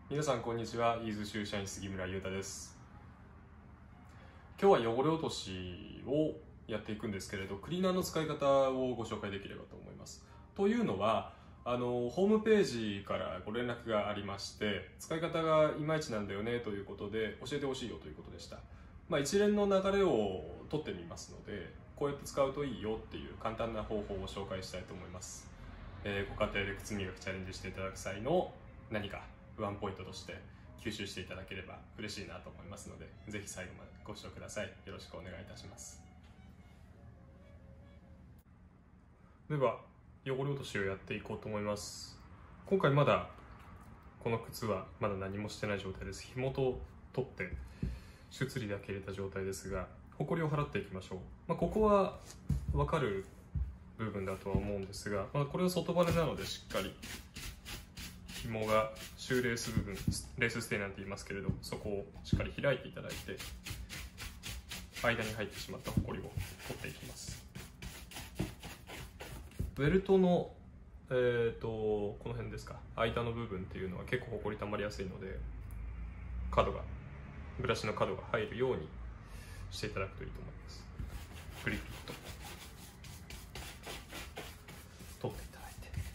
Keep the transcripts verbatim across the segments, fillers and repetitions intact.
皆さんこんにちは。イーズシュー社員杉村裕太です。今日は汚れ落としをやっていくんですけれど、クリーナーの使い方をご紹介できればと思います。というのは、あのホームページからご連絡がありまして、使い方がいまいちなんだよねということで教えてほしいよということでした。まあ、一連の流れを取ってみますので、こうやって使うといいよっていう簡単な方法を紹介したいと思います。えー、ご家庭で靴磨きチャレンジしていただく際の何かワンポイントとして吸収していただければ嬉しいなと思いますので、ぜひ最後までご視聴ください。よろしくお願いいたします。では汚れ落としをやっていこうと思います。今回まだこの靴はまだ何もしてない状態です。紐と取って出理だけ入れた状態ですが、ホコリを払っていきましょう。まあ、ここは分かる部分だとは思うんですが、まあ、これは外バネなのでしっかり紐がシューレース部分、レースステイなんて言いますけれど、そこをしっかり開いていただいて、間に入ってしまったホコリを取っていきます。ベルトの、えーとこの辺ですか、間の部分っていうのは結構ホコリたまりやすいので、角がブラシの角が入るようにしていただくといいと思います。グリッと取っていただい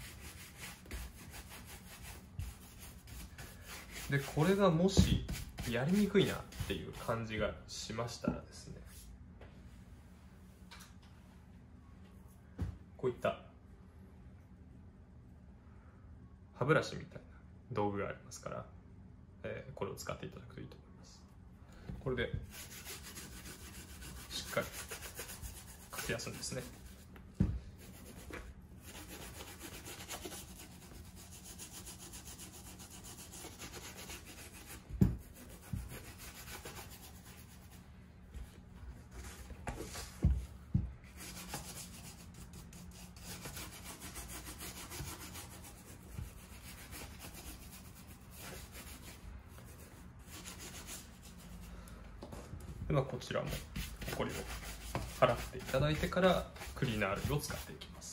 て、でこれがもしやりにくいなっていう感じがしましたらですね、こういった歯ブラシみたいな道具がありますから、えー、これを使っていただくといいと思います。これでしっかりかきやすんですね。ではこちらもホコリを払っていただいてからクリーナー類を使っていきます。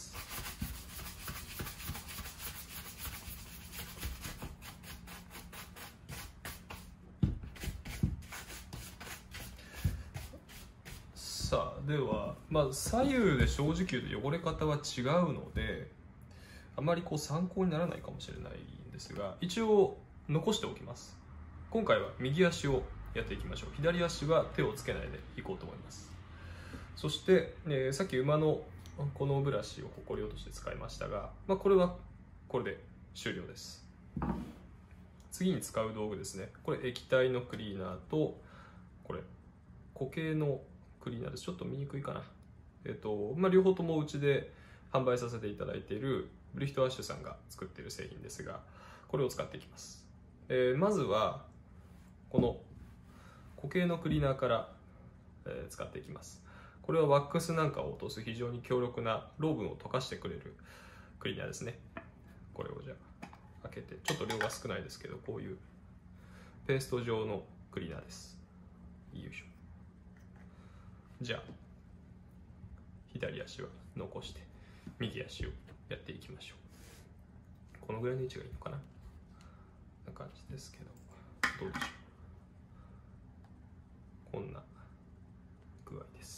さあ、では、まあ、左右で正直言うと汚れ方は違うのであまりこう参考にならないかもしれないんですが、一応残しておきます。今回は右足をやっていきましょう。左足は手をつけないでいこうと思います。そして、えー、さっき馬のこのブラシをホコリ落として使いましたが、まあ、これはこれで終了です。次に使う道具ですね。これ液体のクリーナーと、これ固形のクリーナーです。ちょっと見にくいかな。えっと、まあ、両方ともうちで販売させていただいているブリヒトアッシュさんが作っている製品ですが、これを使っていきます。えー、まずはこの固形のクリーナーから、えー、使っていきます。これはワックスなんかを落とす非常に強力なローブンを溶かしてくれるクリーナーですね。これをじゃあ開けて、ちょっと量が少ないですけど、こういうペースト状のクリーナーです。よいしょ。じゃあ左足は残して右足をやっていきましょう。このぐらいの位置がいいのかな、な感じですけど、どうでしょう。こんな具合です。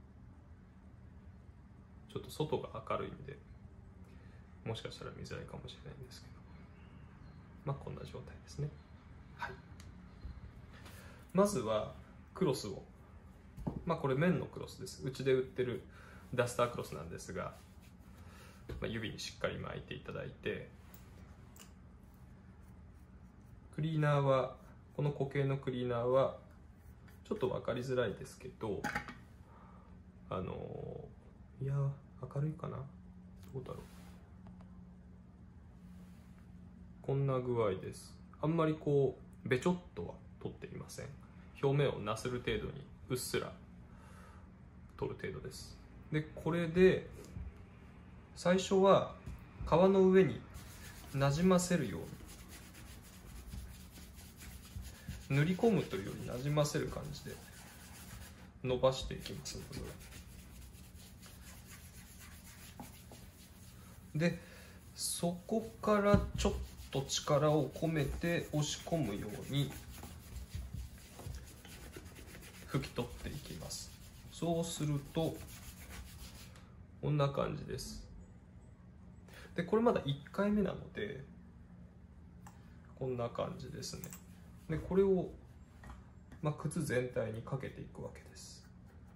ちょっと外が明るいんでもしかしたら見づらいかもしれないんですけど、まあこんな状態ですね。はい、まずはクロスを、まあこれ綿のクロスです。うちで売ってるダスタークロスなんですが、まあ、指にしっかり巻いていただいて、クリーナーはこの固形のクリーナーはちょっと分かりづらいですけど、あのいや明るいかな、どうだろう、こんな具合です。あんまりこうべちょっとは取っていません。表面をなする程度にうっすら取る程度です。でこれで最初は皮の上になじませるように、塗り込むというよりなじませる感じで伸ばしていきますので、でそこからちょっと力を込めて押し込むように拭き取っていきます。そうするとこんな感じです。でこれまだいっかいめなのでこんな感じですね。でこれを、まあ、靴全体にかけていくわけです。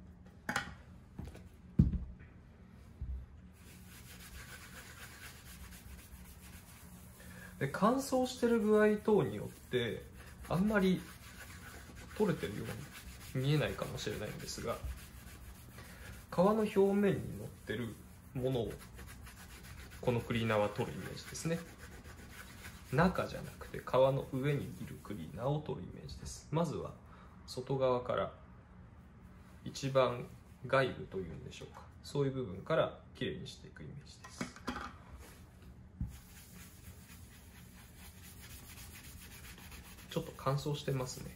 で乾燥してる具合等によってあんまり取れてるように見えないかもしれないんですが、皮の表面に乗ってるものをこのクリーナーは取るイメージですね。中じゃなくて皮の上にいるクリーナーを取るイメージです。まずは外側から一番外部というんでしょうか、そういう部分からきれいにしていくイメージです。ちょっと乾燥してますね。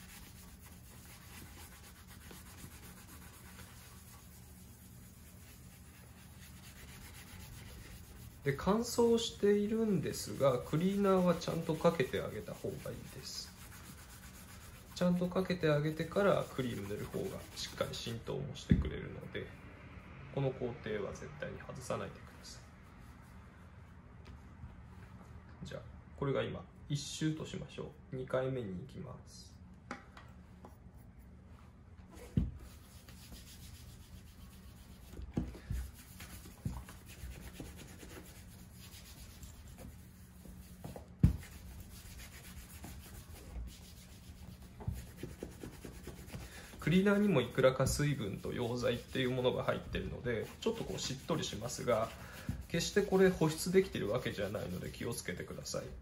で乾燥しているんですが、クリーナーはちゃんとかけてあげた方がいいです。ちゃんとかけてあげてからクリーム塗る方がしっかり浸透もしてくれるので、この工程は絶対に外さないでください。じゃあこれが今いち周としましょう。にかいめに行きます。クリーナーにもいくらか水分と溶剤っていうものが入っているのでちょっとこうしっとりしますが、決してこれ保湿できているわけじゃないので気をつけてください。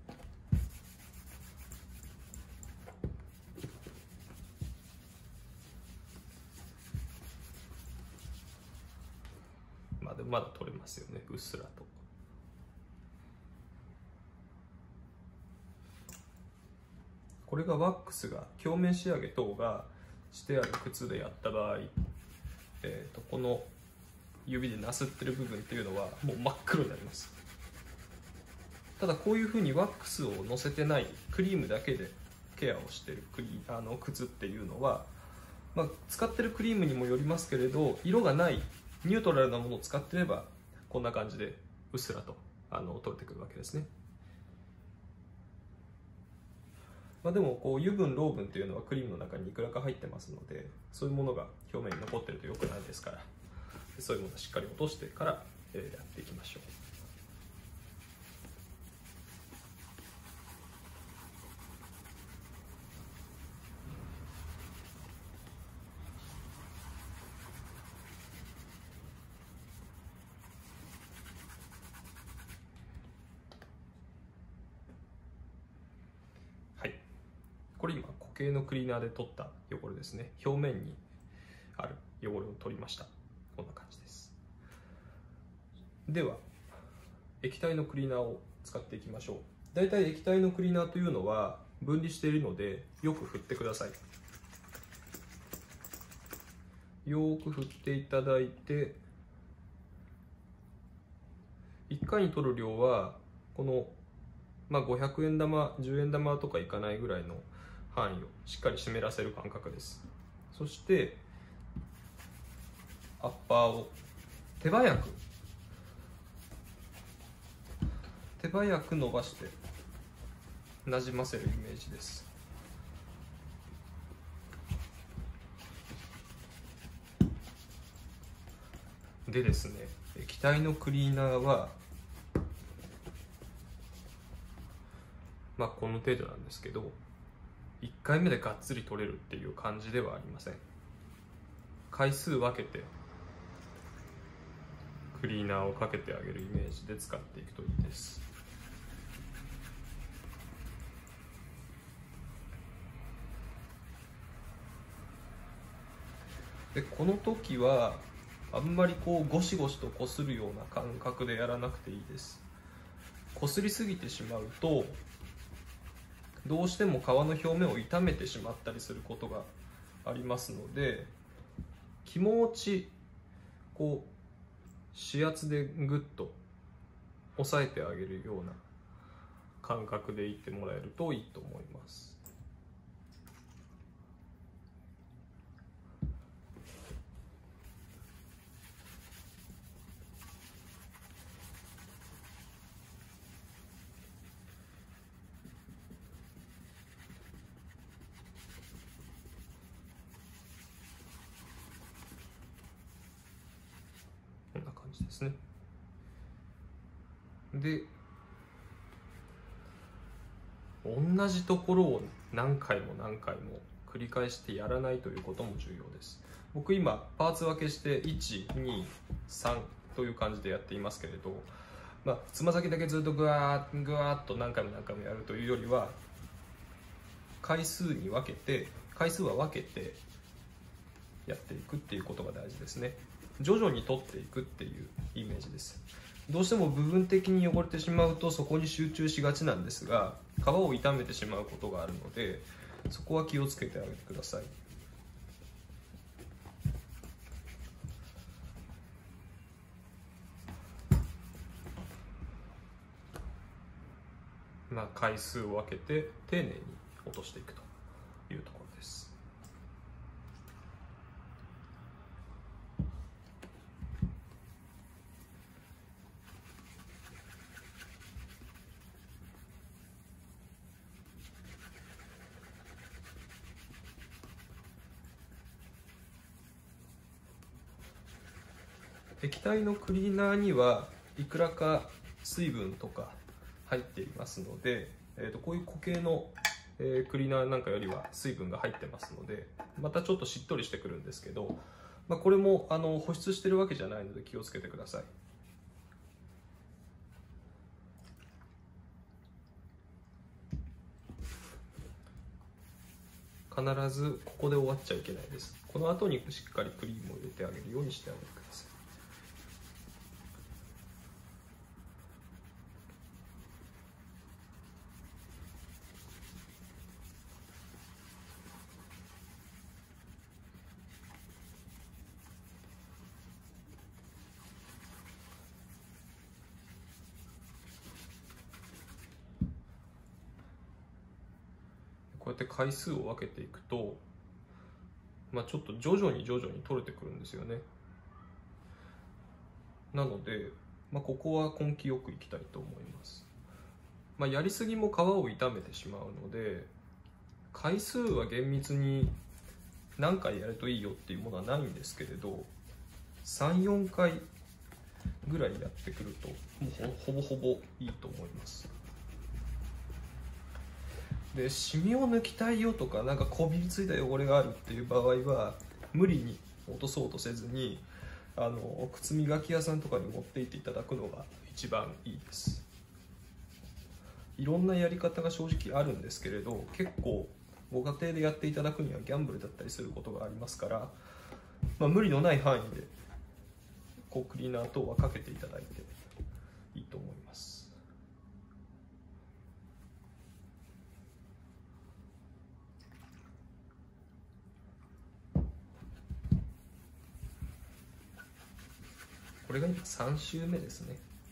まあでもまだ取れますよね、うっすらと。これがワックスが表面仕上げ等がしてある靴でやった場合、えー、とこの指でなすってる部分っていうのはもう真っ黒になります。ただこういうふうにワックスをのせてないクリームだけでケアをしてるクリあの靴っていうのは、まあ、使ってるクリームにもよりますけれど、色がないニュートラルなものを使ってればこんな感じでうっすらとあの取れてくるわけですね。まあ、でもこう油分漏分っていうのはクリームの中にいくらか入ってますので、そういうものが表面に残ってると良くないですから、そういうものをしっかり落としてからやっていきましょう。はい、これ今固形のクリーナーで取った汚れですね。表面にある汚れを取りました。こんな感じです。では液体のクリーナーを使っていきましょう。だいたい液体のクリーナーというのは分離しているのでよく振ってください。よく振っていただいて、いっかいに取る量はこの、まあ、ごひゃくえん玉じゅうえん玉とかいかないぐらいの範囲をしっかり湿らせる感覚です。そしてアッパーを手早く手早く伸ばしてなじませるイメージです。でですね、液体のクリーナーはまあこの程度なんですけど、いっかいめでがっつり取れるっていう感じではありません。回数分けてクリーナーをかけてあげるイメージで使っていくといいです。でこの時はあんまりこうゴシゴシとこするような感覚でやらなくていいです。こすりすぎてしまうとどうしても皮の表面を傷めてしまったりすることがありますので、気持ちこう指圧でグッと押さえてあげるような感覚でいってもらえるといいと思います。こんな感じですね。で、同じところを何回も何回も繰り返してやらないということも重要です。僕今パーツ分けしていち、に、さんという感じでやっていますけれど、まあ、つま先だけずっとぐわーぐわーっと何回も何回もやるというよりは、回数に分けて回数は分けてやっていくっていうことが大事ですね。徐々に取っていくっていうイメージです。どうしても部分的に汚れてしまうとそこに集中しがちなんですが、皮を傷めてしまうことがあるので、そこは気をつけてあげてください。まあ、回数を分けて丁寧に落としていくというところです。液体のクリーナーにはいくらか水分とか入っていますので、えー、とこういう固形の、えー、クリーナーなんかよりは水分が入ってますので、またちょっとしっとりしてくるんですけど、まあ、これもあの保湿してるわけじゃないので気をつけてください。必ずここで終わっちゃいけないです。この後にしっかりクリームを入れてあげるようにしてあげてください。こうやって回数を分けていくと、まあ、ちょっと徐々に徐々に取れてくるんですよね。なので、まあ、ここは根気よくいきたいと思います。まあ、やりすぎも皮を傷めてしまうので、回数は厳密に何回やるといいよっていうものはないんですけれど、さん、よんかいぐらいやってくるともうほぼほぼいいと思います。で、シミを抜きたいよとか、なんかこびりついた汚れがあるっていう場合は無理に落とそうとせずに、あの靴磨き屋さんとかに持って行っていただくのが一番いいです。いろんなやり方が正直あるんですけれど、結構ご家庭でやっていただくにはギャンブルだったりすることがありますから、まあ、無理のない範囲でこうクリーナー等はかけていただいていいと思います。これが今さん周目ですね。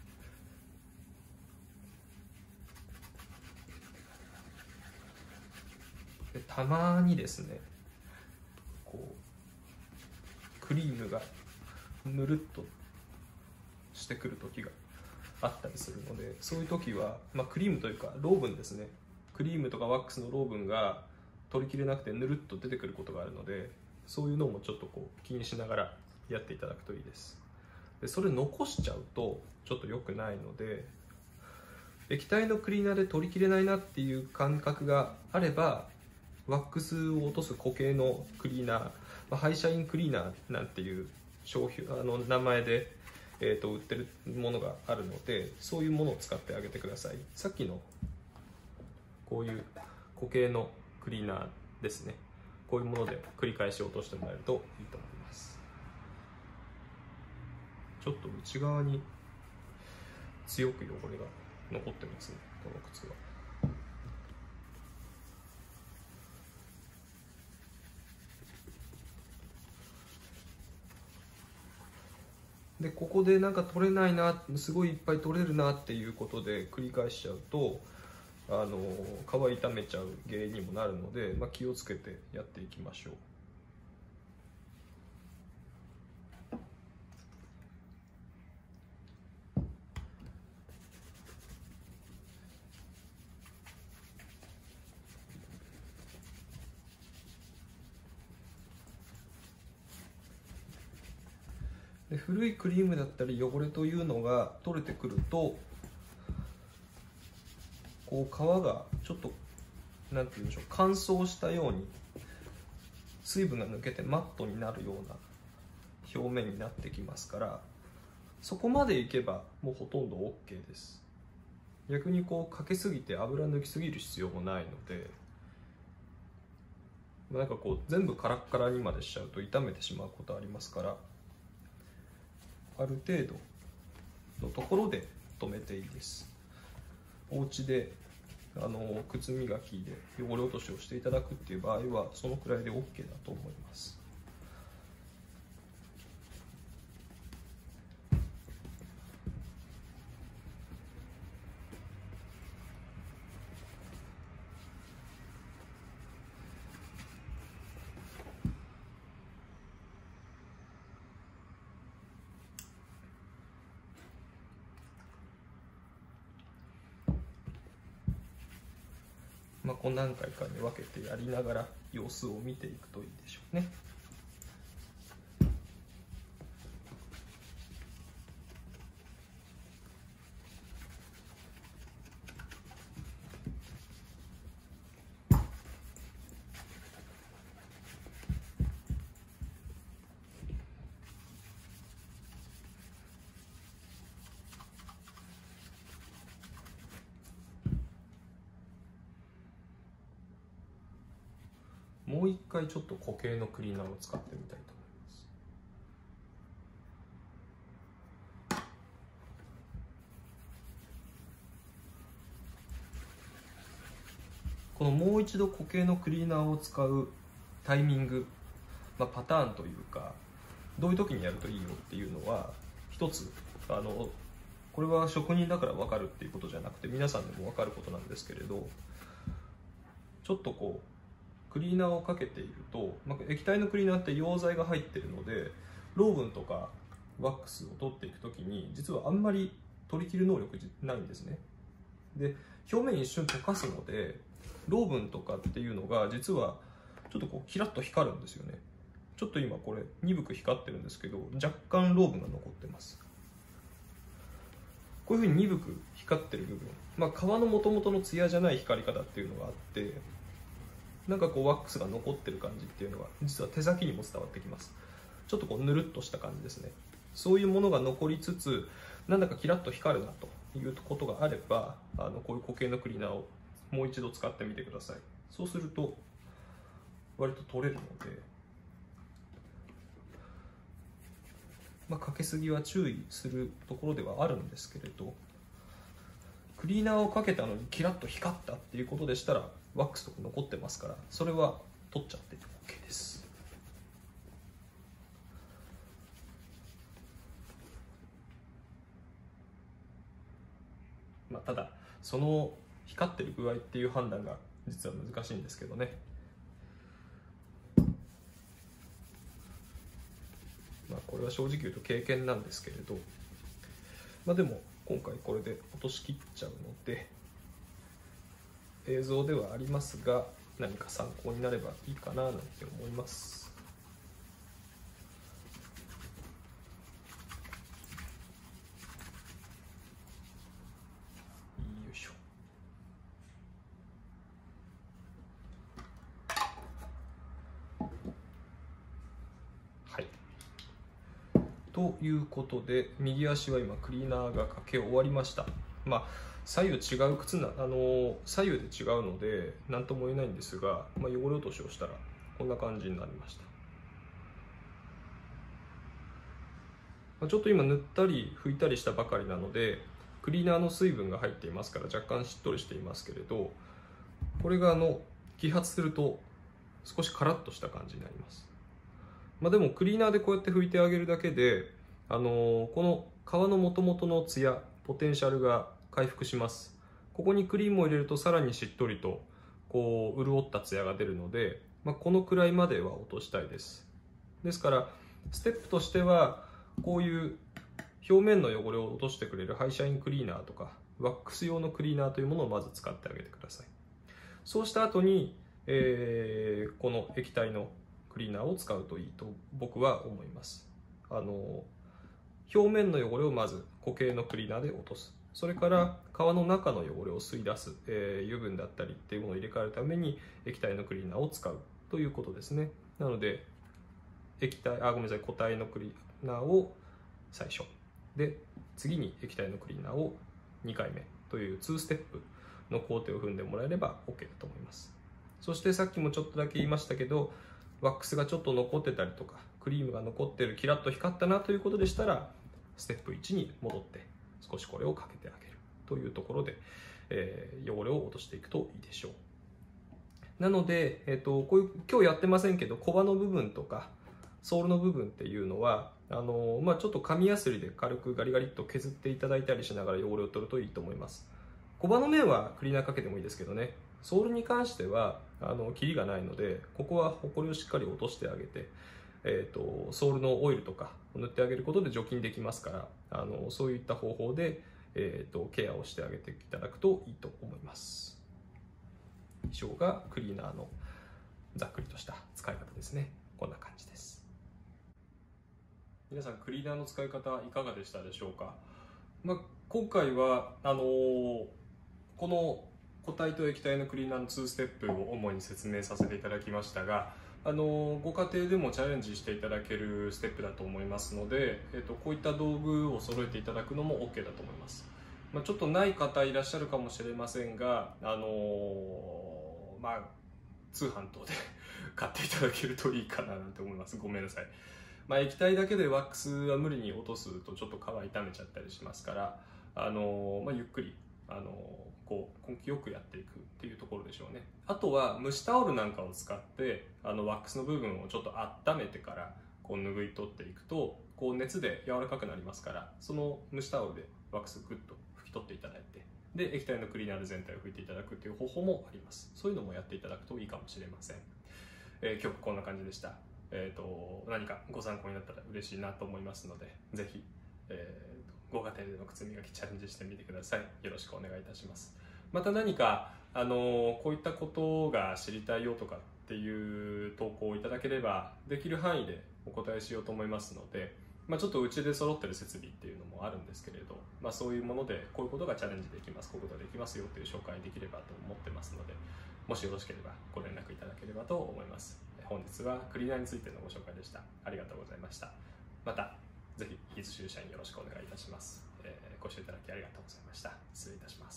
で、たまにですね、こうクリームがぬるっとしてくる時があったりするので、そういう時は、まあ、クリームというかローブンですね、クリームとかワックスのローブンが取りきれなくてぬるっと出てくることがあるので、そういうのもちょっとこう気にしながらやっていただくといいです。で、それ残しちゃうとちょっと良くないので、液体のクリーナーで取りきれないなっていう感覚があれば、ワックスを落とす固形のクリーナー、まあ、ハイシャインクリーナーなんていう商品あの名前で、えー、と売ってるものがあるので、そういうものを使ってあげてください。さっきのこういう固形のクリーナーですね、こういうもので繰り返し落としてもらえるといいと思います。ちょっと内側に強く汚れが残ってますね、この靴は。で、ここでなんか取れないな、すごいいっぱい取れるなっていうことで繰り返しちゃうと、 あの皮傷めちゃう原因にもなるので、まあ、気をつけてやっていきましょう。で古いクリームだったり汚れというのが取れてくると、こう皮がちょっとなんて言うんでしょう、乾燥したように水分が抜けてマットになるような表面になってきますから、そこまでいけばもうほとんど OK です。逆にこうかけすぎて油抜きすぎる必要もないので、なんかこう全部カラッカラにまでしちゃうと傷めてしまうことありますから、ある程度のところで止めていいです。お家であの靴磨きで汚れ落としをしていただくっていう場合はそのくらいで OK だと思います。まあ、こう何回かに分けてやりながら様子を見ていくといいでしょうね。もう一回ちょっと固形のクリーナーを使ってみたいと思います。このもう一度固形のクリーナーを使うタイミング、まあ、パターンというか、どういう時にやるといいよっていうのは一つ、あのこれは職人だから分かるっていうことじゃなくて皆さんでも分かることなんですけれど、ちょっとこうクリーナーをかけていると、まあ、液体のクリーナーって溶剤が入っているので、ローブンとかワックスを取っていくときに実はあんまり取り切る能力ないんですね。で表面一瞬溶かすので、ローブンとかっていうのが実はちょっとこうキラッと光るんですよね。ちょっと今これ鈍く光ってるんですけど、若干ローブンが残ってます。こういうふうに鈍く光ってる部分、まあ、皮の元々のツヤじゃない光り方っていうのがあって、なんかこうワックスが残ってる感じっていうのが実は手先にも伝わってきます。ちょっとこうぬるっとした感じですね。そういうものが残りつつ、なんだかキラッと光るなということがあれば、あのこういう固形のクリーナーをもう一度使ってみてください。そうすると割と取れるので、まあ、かけすぎは注意するところではあるんですけれど、クリーナーをかけたのにキラッと光ったっていうことでしたらワックスとか残ってますから、それは取っちゃって OK です。まあ、ただその光ってる具合っていう判断が実は難しいんですけどね。まあ、これは正直言うと経験なんですけれど、まあ、でも今回これで落としきっちゃうので、映像ではありますが何か参考になればいいかななんて思います。よいしょ。はい。ということで右足は今クリーナーがかけ終わりました。まあ左右違う靴な、あの左右で違うので何とも言えないんですが、まあ、汚れ落としをしたらこんな感じになりました。まあ、ちょっと今塗ったり拭いたりしたばかりなのでクリーナーの水分が入っていますから若干しっとりしていますけれど、これがあの揮発すると少しカラッとした感じになります。まあ、でもクリーナーでこうやって拭いてあげるだけで、あのこの皮の元々のツヤ、ポテンシャルが回復します。 ここにクリームを入れるとさらにしっとりとこう潤ったツヤが出るので、まあ、このくらいまでは落としたいです。ですからステップとしてはこういう表面の汚れを落としてくれるハイシャインクリーナーとかワックス用のクリーナーというものをまず使ってあげてください。そうした後に、えー、この液体のクリーナーを使うといいと僕は思います。あの表面の汚れをまず固形のクリーナーで落とす。それから皮の中の汚れを吸い出す、えー、油分だったりっていうものを入れ替えるために液体のクリーナーを使うということですね。なので液体あごめんなさい固体のクリーナーを最初で次に液体のクリーナーをにかいめというにステップの工程を踏んでもらえれば OK だと思います。そしてさっきもちょっとだけ言いましたけど、ワックスがちょっと残ってたりとかクリームが残ってるキラッと光ったなということでしたらステップいちに戻って少しこれをかけてあげるというところで、えー、汚れを落としていくといいでしょう。なので、えーと、こういう今日やってませんけどコバの部分とかソールの部分っていうのはあの、まあ、ちょっと紙やすりで軽くガリガリっと削っていただいたりしながら汚れを取るといいと思います。コバの面はクリーナーかけてもいいですけどね、ソールに関してはあのキリがないのでここはホコリをしっかり落としてあげて、えーと、ソールのオイルとかを塗ってあげることで除菌できますから、あのそういった方法で、えーと、ケアをしてあげていただくといいと思います。以上がクリーナーのざっくりとした使い方ですね。こんな感じです。皆さんクリーナーの使い方いかがでしたでしょうか。まあ、今回はあのー、この固体と液体のクリーナーのにステップを主に説明させていただきましたが、あのー、ご家庭でもチャレンジしていただけるステップだと思いますので、えーと、こういった道具を揃えていただくのも OK だと思います。まあ、ちょっとない方いらっしゃるかもしれませんが、あのー、まあ通販等で買っていただけるといいかななんて思います。ごめんなさい。まあ、液体だけでワックスは無理に落とすとちょっと皮傷めちゃったりしますから、あのーまあ、ゆっくり、あのー、こう根気よくやっていくっていうところでしょうね。あとは蒸しタオルなんかを使ってあのワックスの部分をちょっと温めてからこう拭い取っていくとこう熱で柔らかくなりますから、その蒸しタオルでワックスグッと拭き取っていただいて、で液体のクリーナーで全体を拭いていただくっていう方法もあります。そういうのもやっていただくといいかもしれません。えー、今日はこんな感じでした。えーと、何かご参考になったら嬉しいなと思いますので、ぜひ、えーと、ご家庭での靴磨きチャレンジしてみてください。よろしくお願いいたします。また何か、あのー、こういったことが知りたいよとかっていう投稿をいただければ、できる範囲でお答えしようと思いますので、まあ、ちょっとうちで揃ってる設備っていうのもあるんですけれど、まあ、そういうものでこういうことがチャレンジできます、こういうことができますよという紹介できればと思ってますので、もしよろしければご連絡いただければと思います。本日はクリーナーについてのご紹介でした。ありがとうございました。またぜひいつ出社員よろしくお願いいたします。えー、ご視聴いただきありがとうございました。失礼いたします。